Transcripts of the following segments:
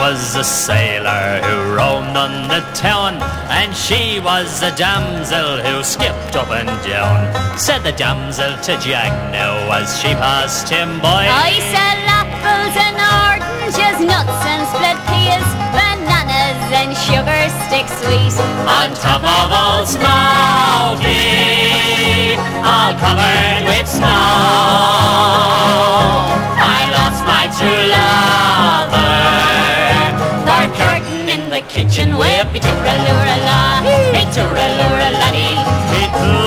was a sailor who roamed on the town, and she was a damsel who skipped up and down. Said the damsel to Jack now as she passed him by, I sell apples and oranges, nuts and split peas, bananas and sugar sticks sweet. on top of Old Smoky, all covered with snow. I lost my true lover for curtain in the kitchen with me tooraloo-la, me tooraloo-la-dee, me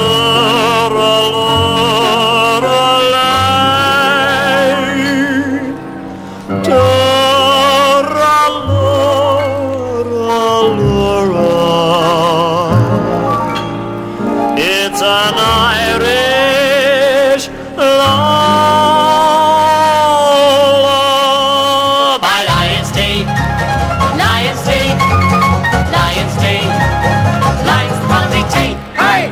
It's an Irish lullaby. Lion's Day, Lion's Day, Lion's Day, Lion's Monday Day. Hey!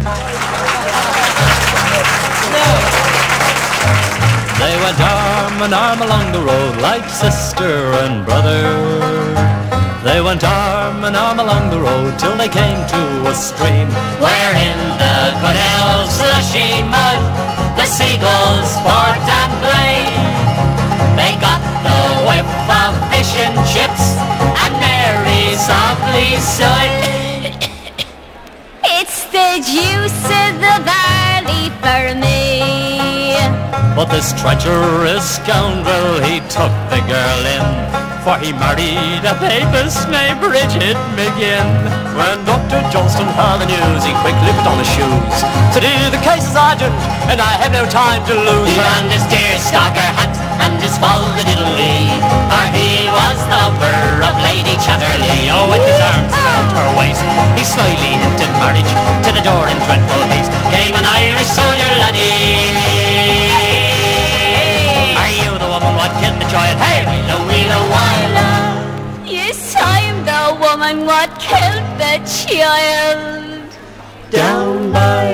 They went arm in arm along the road like sister and brother. They went arm in arm along the road till they came to a stream, where in the good old slushy mud the seagulls sport and play. They got the whiff of fish and chips and Mary softly sighed, It's the juice of the barley for me. but this treacherous scoundrel, he took the girl in, for he married a papist named Bridget McGinn. When Dr. Johnston heard the news, he quickly put on his shoes to do the case as urgent, and I had no time to lose. He found his deerstalker hat and his folded-diddly, for he was the lover of Lady Chatterley. Oh, with his arms around her waist, he slyly hinted marriage. To the door in dreadful haste came an Irish soldier laddie. Are you the woman what killed the child? Hey, Wheeler, Wyler. Yes, I'm the woman what killed the child. Down by